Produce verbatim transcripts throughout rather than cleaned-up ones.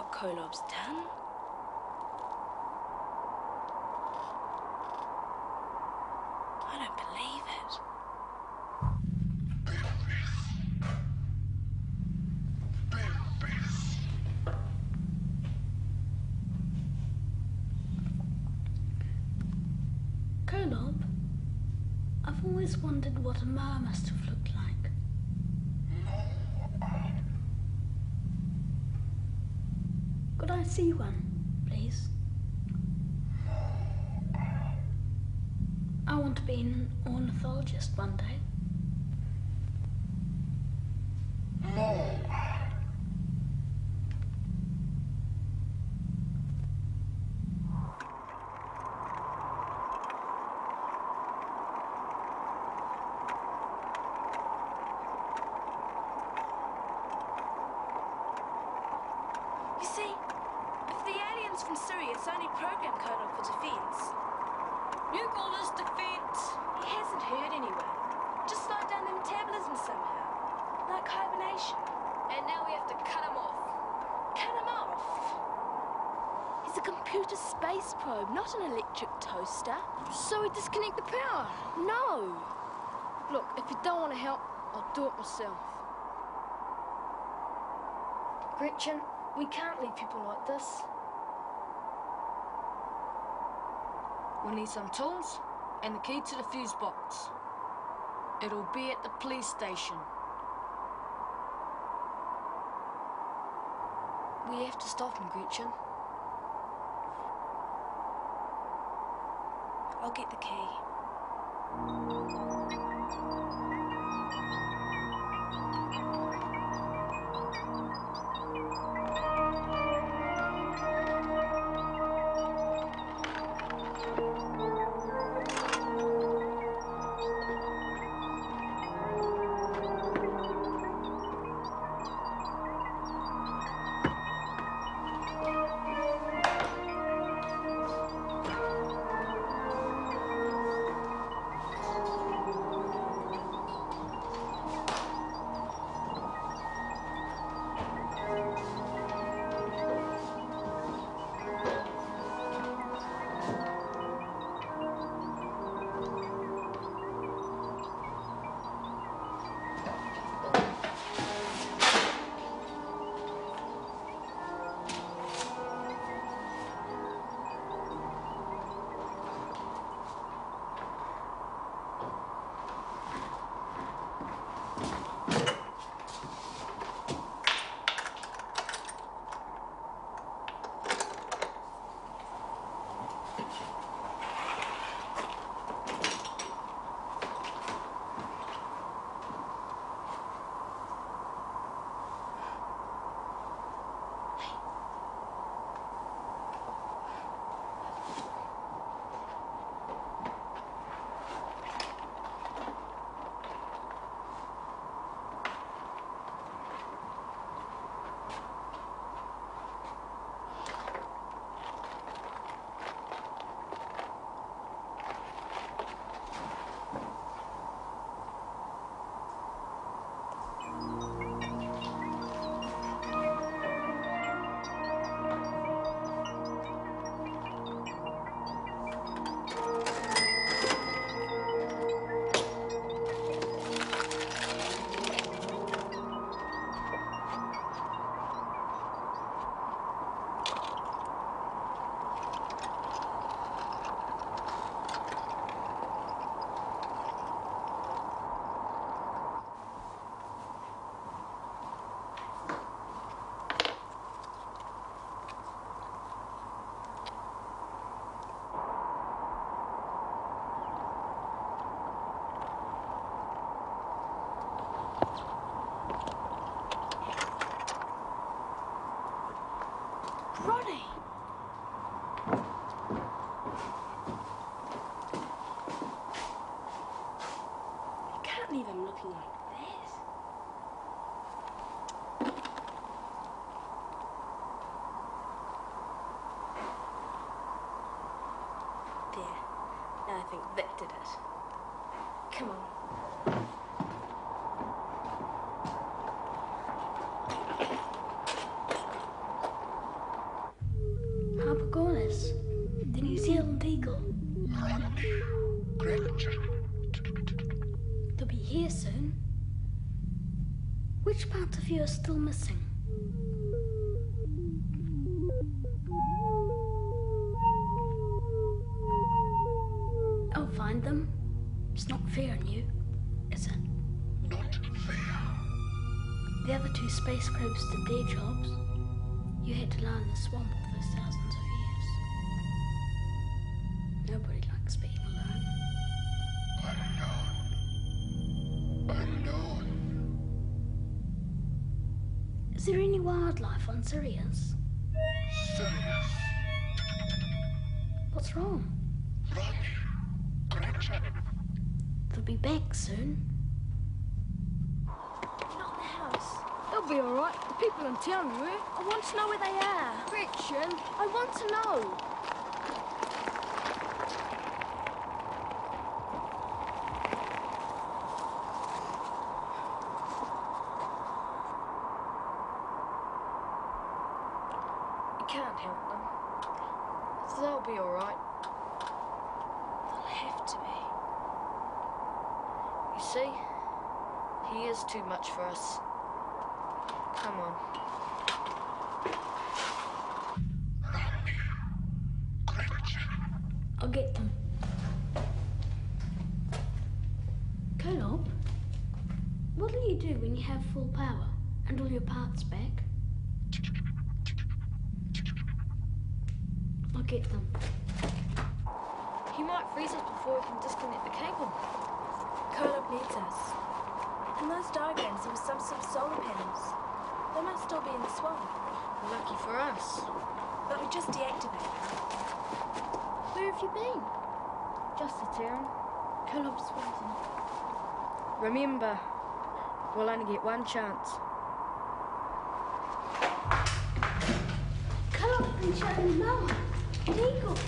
Kolob's done. I don't believe it. Kolob, I've always wondered what a Mer must have looked like. Could I see one, please? I want to be an ornithologist one day. You see, if the aliens from Sirius only program Kolob for defense. You call this defense? He hasn't heard anyway. Just slowed down the metabolism somehow. Like hibernation. And now we have to cut him off. Cut him off. He's a computer space probe, not an electric toaster. So we disconnect the power? No. Look, if you don't want to help, I'll do it myself. Gretchen, we can't leave people like this. We need some tools and the key to the fuse box. It'll be at the police station. We have to stop him, Gretchen. I'll get the key. Ronnie! You can't leave him looking like this. There. Now I think that did it. Come on. Which part of you are still missing? I'll find them. It's not fair on you, is it? Not fair. The other two space probes did their jobs. You had to learn the swamp all those thousands of years. Nobody likes being alone. Unknown. Unknown. Is there any wildlife on Sirius? Sirius. What's wrong? Rodney. Connection. They'll be back soon. Not the house. They'll be all right. The people in town will. I want to know where they are. Fiction. I want to know. You can't help them. They'll be all right. They'll have to be. You see, he is too much for us. Come on. I'll get them. Kolob, what do you do when you have full power and all your parts back? I'll get them. He might freeze us before we can disconnect the cable. Kolob needs us. In those diagrams, there was some sort of solar panels. They must still be in the swamp. Lucky for us. But we just deactivated. Where have you been? Just a turn. Kolob's waiting. Remember, we'll only get one chance. Kolob's been shouting lower. At Eagles.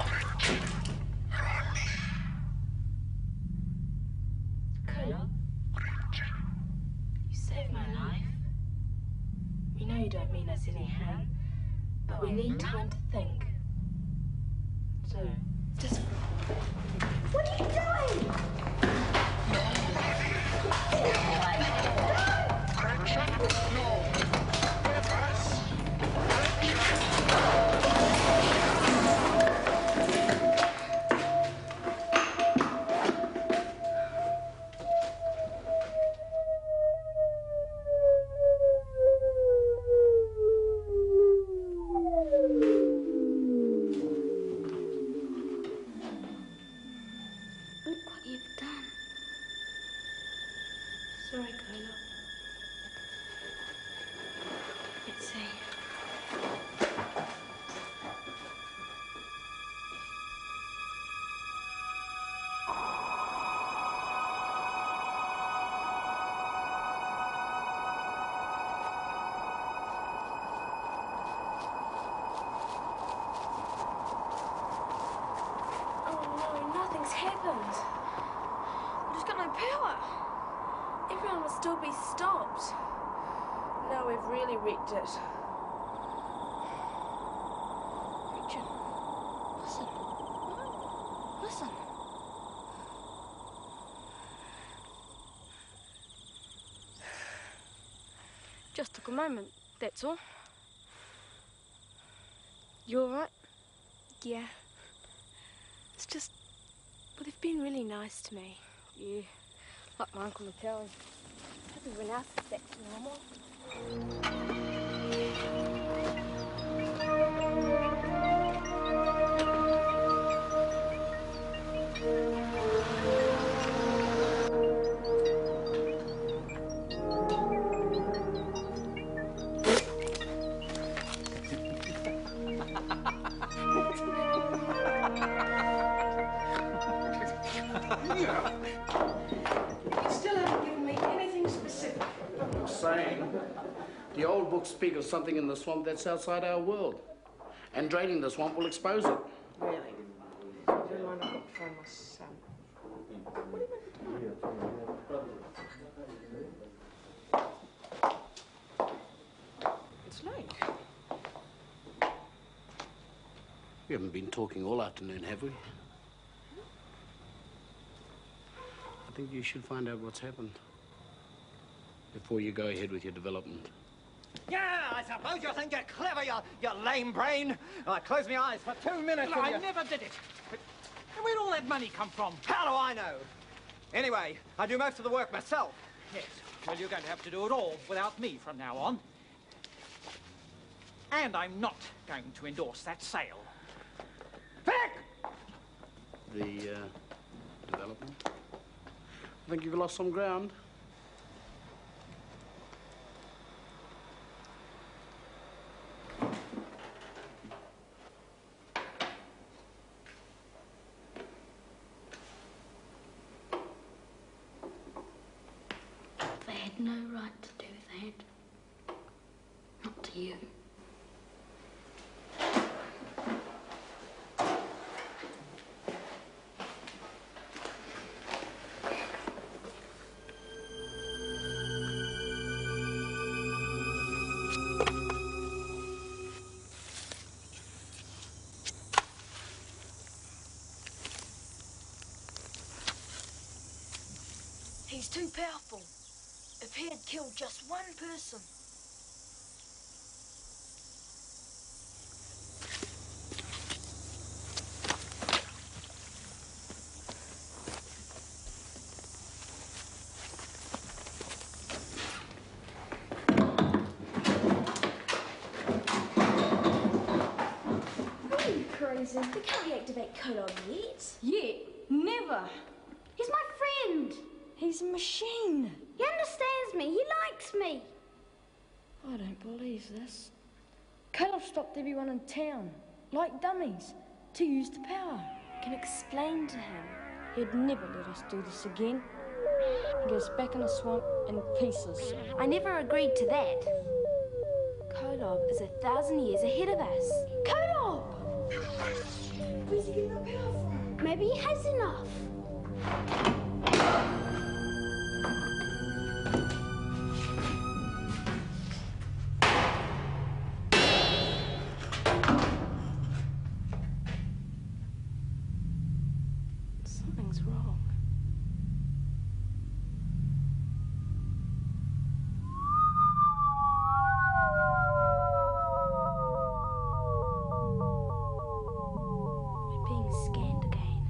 Kolob? You saved my life. We know you don't mean us any harm, but we need time to think. So, just... What are you doing? Connection. No. Pass. Look what you've done. Sorry, Kolob. Let's see. Oh no, nothing's happened. We just got no power. Everyone will still be stopped. Now we've really wrecked it. Richard, listen. Listen. Just took a moment, that's all. You all right? Yeah. It's just... Well, they've been really nice to me. Yeah, like my uncle Mattel. Everyone else is back to normal. You still haven't given me anything specific. Saying the old books speak of something in the swamp that's outside our world, and draining the swamp will expose it. Really? Then why not look for my son? It's late. We haven't been talking all afternoon, have we? I think you should find out what's happened. before you go ahead with your development. Yeah, I suppose you think you're clever, you, you lame brain. I closed my eyes for two minutes. Well, and I you... never did it. But where'd all that money come from? How do I know? Anyway, I do most of the work myself. Yes. Well, you're going to have to do it all without me from now on. And I'm not going to endorse that sale. Vic! The, uh, development? I think you've lost some ground. They had no right to do that. Not to you. He's too powerful. If he had killed just one person. Are you crazy? We can't reactivate Kolob yet. Yeah, never. He's my friend. He's a machine. He understands me. He likes me. I don't believe this. Caleb stopped everyone in town, like dummies, to use the power. I can explain to him. He'd never let us do this again. He goes back in the swamp in pieces. I never agreed to that. Kolob is a thousand years ahead of us. Caleb! Where's he getting the power from? Maybe he has enough. Something's wrong. We're being scanned again.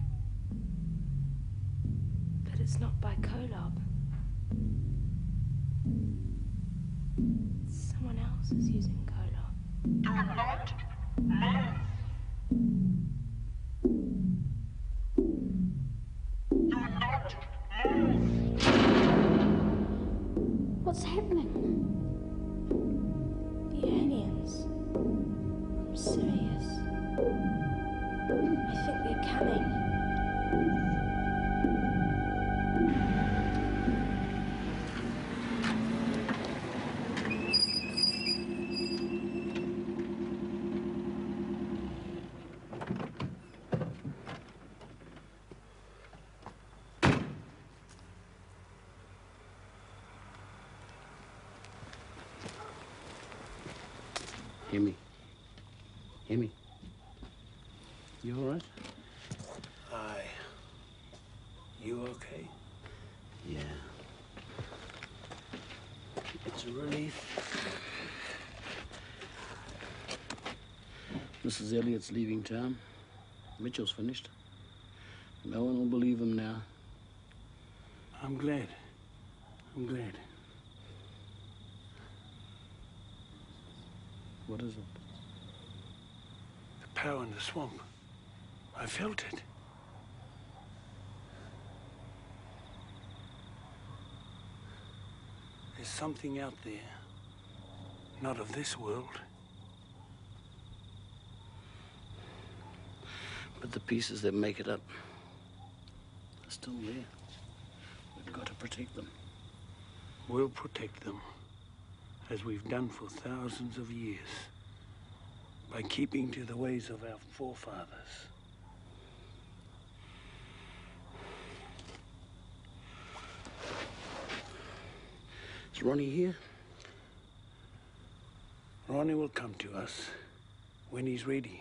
But it's not by Kolob. Someone else is using Kolob. Do not move. Do not move. What's happening? The aliens. I'm serious. I think they're coming. Hear me. Hear me. You all right? Aye. You okay? Yeah. It's a relief. Missus Elliott's leaving town. Mitchell's finished. No one will believe him now. I'm glad. I'm glad. What is it? The power in the swamp. I felt it. There's something out there. Not of this world. But the pieces that make it up are still there. We've got to protect them. We'll protect them, as we've done for thousands of years, by keeping to the ways of our forefathers. Is Ronnie here? Ronnie will come to us when he's ready.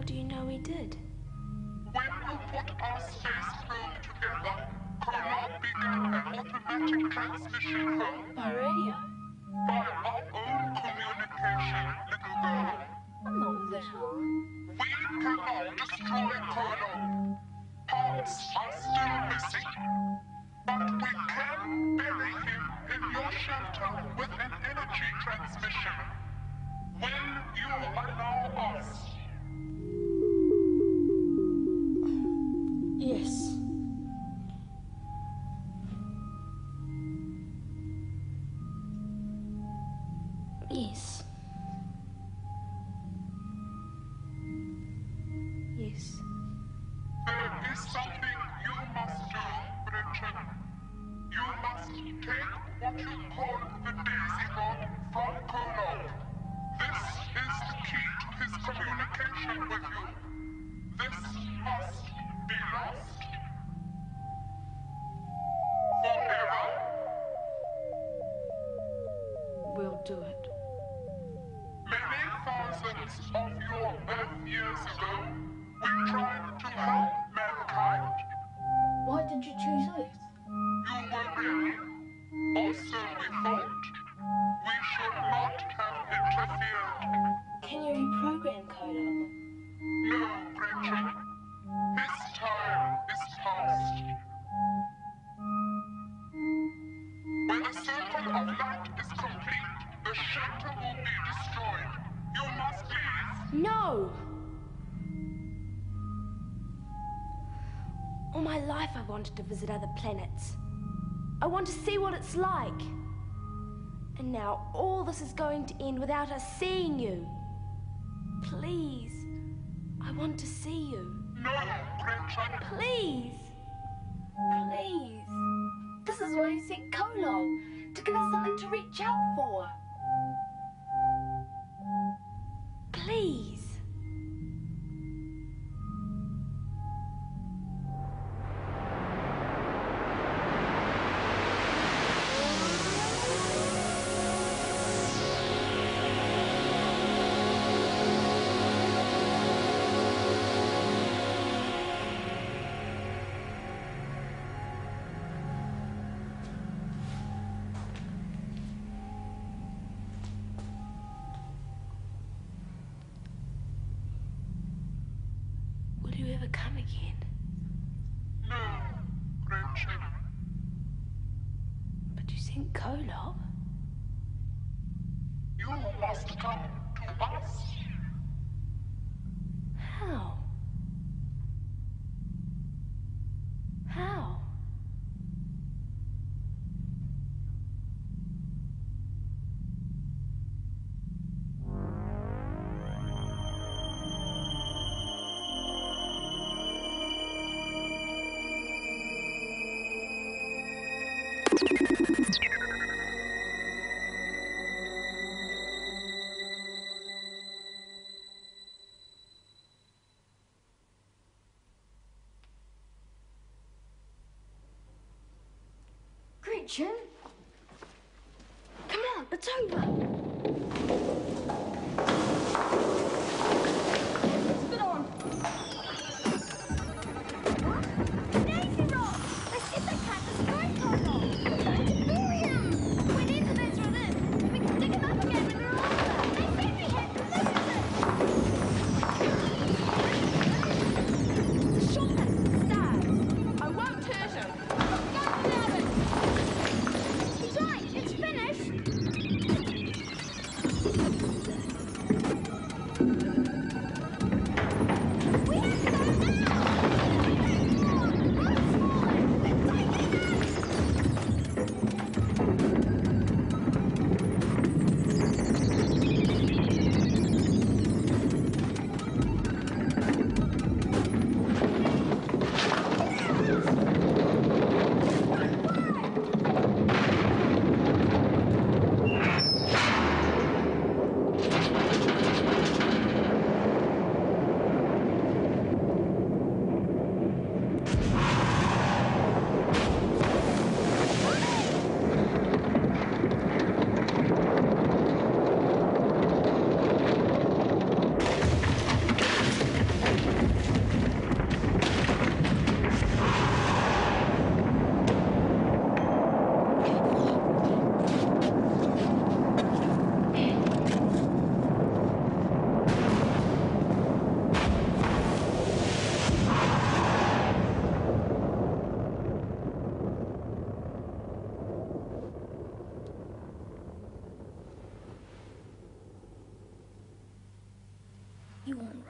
do you know we did? When you put our space probe together, Kolob began an automatic transmission home. By radio? By our own communication, little girl. I'm not little. We cannot destroy Kolob. Parts are still missing. But we can bury him in your shelter with an energy transmission. When you allow us. Yes. Yes. Yes. There is something you must do, Bridget. You must take what you call the Daisy God from Kolob. This is the key to his communication with you. This must be lost. Forever. We'll do it. Many thousands of your Earth years ago, we tried to help mankind. Why did you choose Earth? You were ready. Also, we thought we should not have interfered. Can you reprogram Kolob? No, Gretchen. His time is past. When the circle of light is complete, the shelter will be destroyed. You must leave. No! All my life I wanted to visit other planets. I want to see what it's like. And now all this is going to end without us seeing you. Please, I want to see you. No, Gretchen. Please. Please. This is why I sent Kolob, to give us something to reach out for. Please. Will you ever come again? No, Gretchen. But you sent Kolob? You must come to us. How? How? Gretchen? Come on, it's over. Spit on. Daisy Rock! They said they can't destroy Kolob. We're going to bury him. We need to answer this. We can dig him up again when we're older. They said we had to lose it. Shot at the stars. I won't hurt him. Go without it. He's right, it's finished.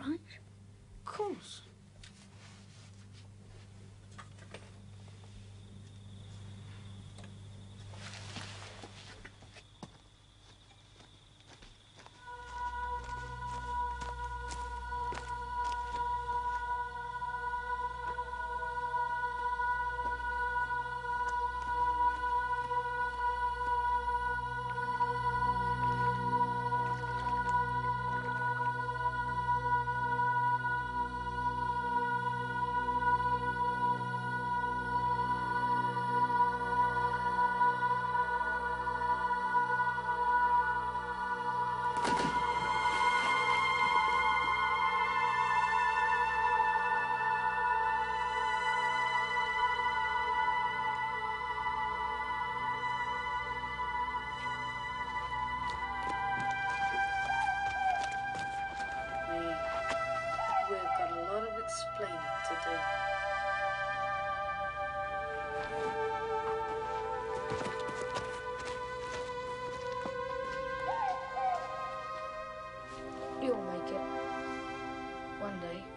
right? Of course. We've got a lot of explaining to do. You'll make it. One day.